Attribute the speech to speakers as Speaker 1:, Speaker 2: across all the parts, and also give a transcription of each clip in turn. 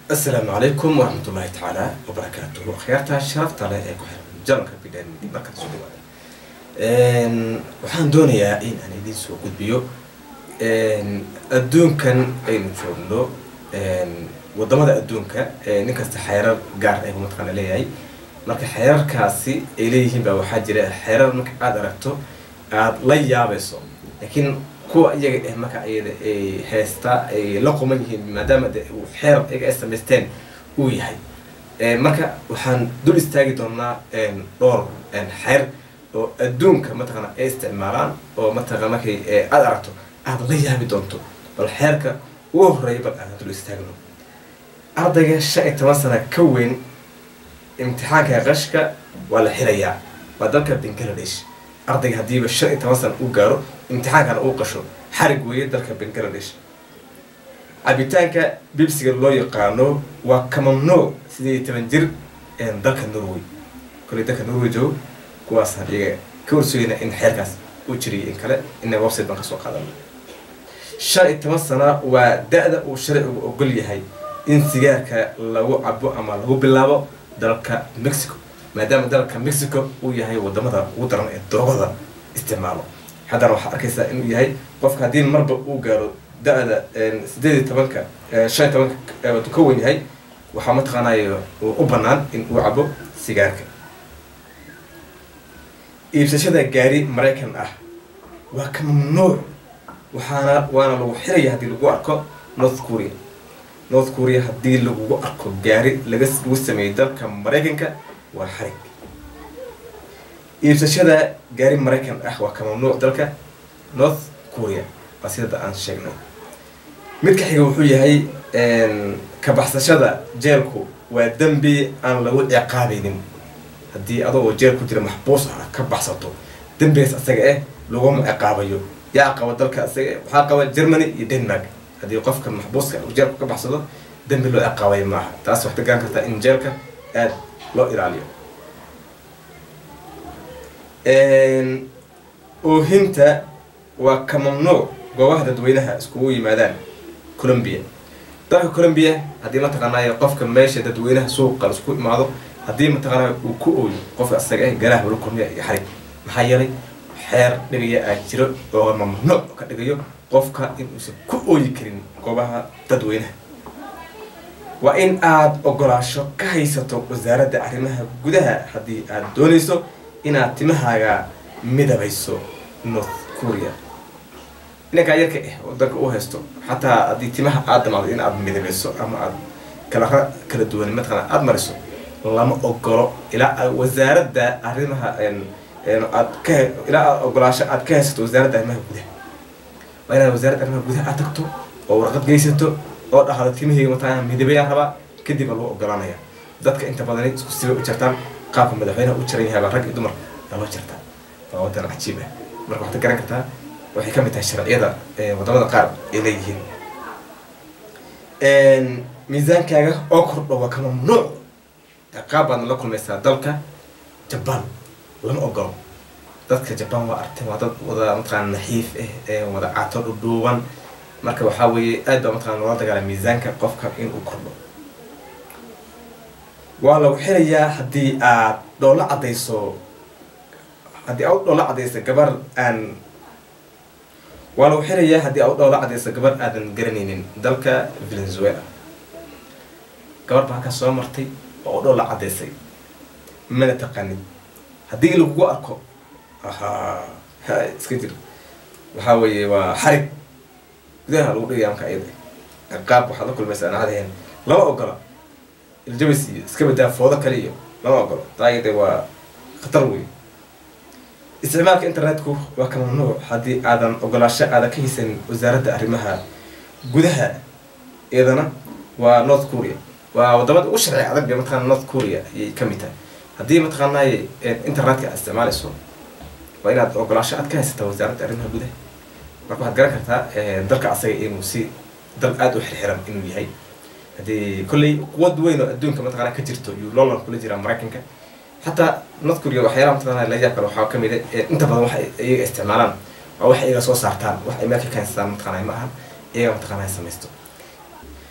Speaker 1: السلام عليكم ورحمة الله تعالى وبركاته. خيارتها شرفت على جلنك بداية من مركز سوداء. waxaan doonayaa in aan idin soo gudbiyo adduunkan aynu joogno wadamada adduunka nin kasta xeerar gaar ah uma taqaan leeyahay marka xeerarkaasi ay leeyihiin baa waxaa jira xeerar marka aad aragto aad la yaabayso laakiin kuwa iyaga marka ayada ay heesta ay la quman yihiin maadaama xeer iyaga ay samaysteen uu yahay marka waxaan dul istaagi doonaa dhowr xeer oo adduunka mataqana ay isticmaalaan oo mataqana markay aad aragto aad la yaabi doonto bal xeerka ugu horeeya bal aan dul istaagno ardayga 15 sano ka weyn imtixaanka qashka waa la xirayaa waa dalka Bangladesh ardayga hadiiba 15 sano uu gaaro imtixaankana uu qasho xarig weeye dalka Bangladesh cabitaanka bibsiga loo yaqaano waa kamamno 18 jir dalka Norway kulli dalka Norway joo kuwaas hadiga ka warsoyna in xeerkaas uu jiriyay in kale in website banka soo qaadan 15 sano waa da'da uu sharcigu ogol yahay in sigaarka lagu cabo ama lagu bilaabo dalka Mexico maadaama dalka Mexico uu yahay wadamada ugu daran ee droogada isticmaalo haddana waxa arkaysaa inuu yahay qofka hadii marba uu gaaro da'da 18 15 ka weyn yahay waxa ma taqaanayo u banaan in uu cabo sigaarka iibsashada gaari Mareykan ah waa ka mamnuuc waana lagu xirayaa hadii lagu arko North Korea hadii lagu arko gaari laga sameeyay dalka Mareykanka waa xarig iibsashada gaari Mareykan ah waa ka mamnuuc dalka North Korea sida aan sheegnay midka xiga wuxuu yahay ka baxsashada jeelku waa dambi aan lagu ciqaabaynin hadii adoo jeel ku jira maxbuus ah ka baxsato dambigaas asaga lagu ciqaabayo yaa qaba dalka asaga waxa qaba Germany iyo Denmark hadii qofka maxbuuska uu jeelku ka baxsado dambi loo ciqaabay maaha taas waxta gaan kartaa in jeelka aad loo ilaaliyo oohinta waa ka mamnuuc goobaha dadweynaha iskugu yimaadaan Colombia dalka Colombia hadii ma taqaanayo qofka meesha dadweynaha suuqa isku imaado hadii ma taqaanayo uu ku ooyo qofka asaga garaah wala kulmiya iyo xarig maxaa yeelay xeer dhigaya aad jiro oo mamnuuc ka dhigayo qofka in uu ku ooyi karin goobaha dadweynaha waa in aad ogolaasho ka haysato wasaaradda arrimaha gudaha hadii aad doonayso inaad timahaaga midabayso North Korea inaka yarka wadanka uu haysto hatta hadii timaha aad damaado in aad midabayso ama aad kala duwan mataqana aad mariso lama ogolo ila wasaaradda arrimaha aad ka ila ogolaasho aad ka haysato wasaaradda arrimaha gudaha waa inaad wasaaradda arrimaha gudaha aad tagto oo warqad geysato oo dhahdo timahayga mataqana midabaya raba kadib loo ogolaanaya dadka inta badan isku sii u jartaan qaabka madaxweynaha u jiran yahay rag iyo dumar loo jartaa waa wadan cajiib ah marka waxaad garan kartaa waxay ka mid tahay sharciyada wadamada qaar ay leeyihiin miisaankaaga oo kordho waa ka mamnuuc qaab baad la kulmaysaa dalka Japan lama ogolo dadka Japan waa artay waa dad wada mataqaan naxiif wada caato dhuuban marka waxa weeye aad baa mataqaan loo dagaalay miisaanka qofka in uu kordho waa lagu xirayaa hadii aad dhoola cadayso gabar aan waa lagu xirayaa hadii aad dhoola cadayso gabar aadan garanaynin dalka Venezuela gabar baa ka soo martay oo dhoola cadaysay mana taqaanid hadii lagu arko iska jir waxa weeye waa xarig gudaha lagu dhigayaa marka ayada qaab waxa la kulmaysaa anadeen lama ogola iljabisi iska badaa foodo kale iyo lama ogola taayade waa khatar weey isticmaalka internetku waa ka mamnuuc hadii aadan ogolaasho aad ka haysan wasaaradda arrimaha gudaha iyadana waa North Korea waa wadamada ugu sharci adag ee mataqaan North Korea ay ka mid tahay hadii mataqaanay internetka isticmaalayso waa inaad ogolaasho aad ka haysato wasaaradda arrimaha gudaha marka waxaad garan kartaa dalka asaga inuu si dal aad u xirxiran inuu yahay hadii kulli quwad weyn oo adduunka mataqaana ka jirto iyo loolan kula jira Mareykanka حتى نذكر يا وحيرام مثلا لا يأكل وحاكم إذا أنت بدو واحد استعمالان أو واحد يجلس وصارتان واحد ما في كان سام متقنع معهم إيه متقنع سمستو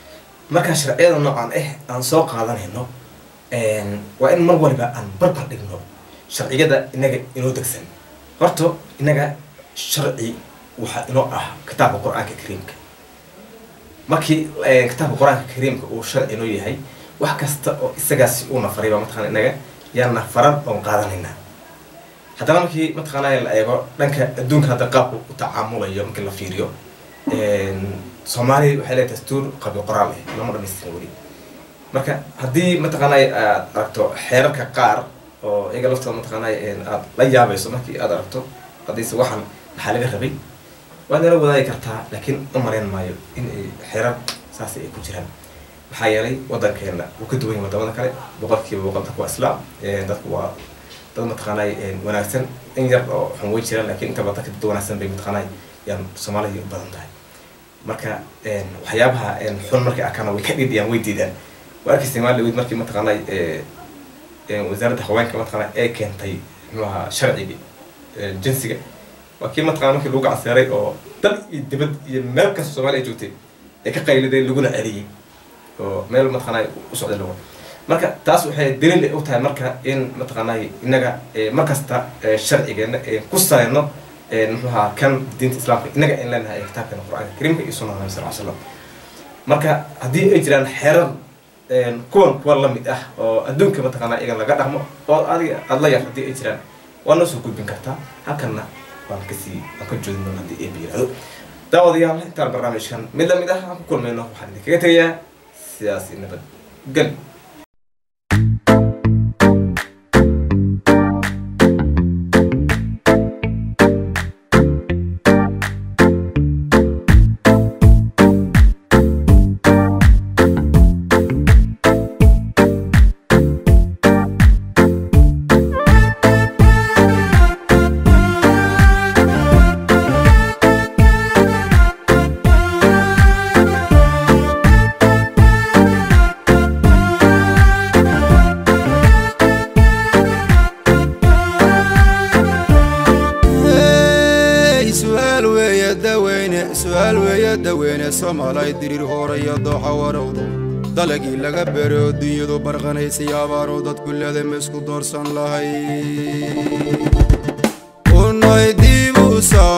Speaker 1: marka sharciyada noocan aan soo qaadanayno waa in mar waliba aan barbar dhigno sharciyada inaga inoo degsan horta inaga sharci waxa inoo ah kitaabka quraanka kariimka markii kitaabka quraanka kariimka uu sharci inoo yahay wax kasta oo isagaasi uu nafariba mataqaan inaga yaana faran oo qaadanayna haddana markii mataqaanaa la eego dhanka adduunka hadda qaabku u tacaamulayo markii la fiiriyo Soomaali waxay leedahay dastuur qabyo qoraal lama dhamaystirin wali marka haddii mataqaanaa aad aragto xeerarka qaar oo iyaga laftooda mataqaanaa aad la yaabayso markii aad aragto haddiise waxaan maxaa laga rabay waad nala wadaagi kartaa laakiin u marayn maayo in xeerar saas ay ku jiraan maxaa yeelay waddankeena wuu ka duwan yahay wadamada kale boqolkiiba boqol dadku waa islaam dadku waa dad mataqaanaa wanaagsan in yar oo xun way jiraan laakiin inta badan dad wanaagsan bay mataqaanaa yaan Soomaaliya u badan tahay marka waxyaabaha xun markay arkaan way ka dhidiyaan way diidaan warkii Soomaaliya markii mataqaanaa wasaaradda haweenka mataqaanaa ay keentay nooca sharciga jinsiga وكي ما تقارن في لوجع سريع أو تل يدبد يملك الصومالي جوتي كقيل ده لوجنا عليه أو مال ما تقارن وصعد اللون مركا تاسو هي دليل اللي أوتها مركا إن ما تقارن إنجا مركز تا الشرع إنه قصة إنه نحوها كان دين الإسلام إنجا إن لنا كتاب القرآن الكريم يسون الله صلى الله عليه وسلم مركا هدي إجران حرر كون والله متأه أو الدنيا ما تقارن إيجان لقى رحمه أو الله يهدي إجران والناس يقول بنكرتا هكذا وانكسي أكون جزء من هذه البيئة. دعوة ديالله ترى برنامج كان مدة كل منه وحدي كتير سياسي نبض قل.
Speaker 2: Somalay dirir horaya dooxa warowdo dalagii laga beero dunyadu barqanaysay abaaro dadku leedahay isku doorsan lahay unay dibu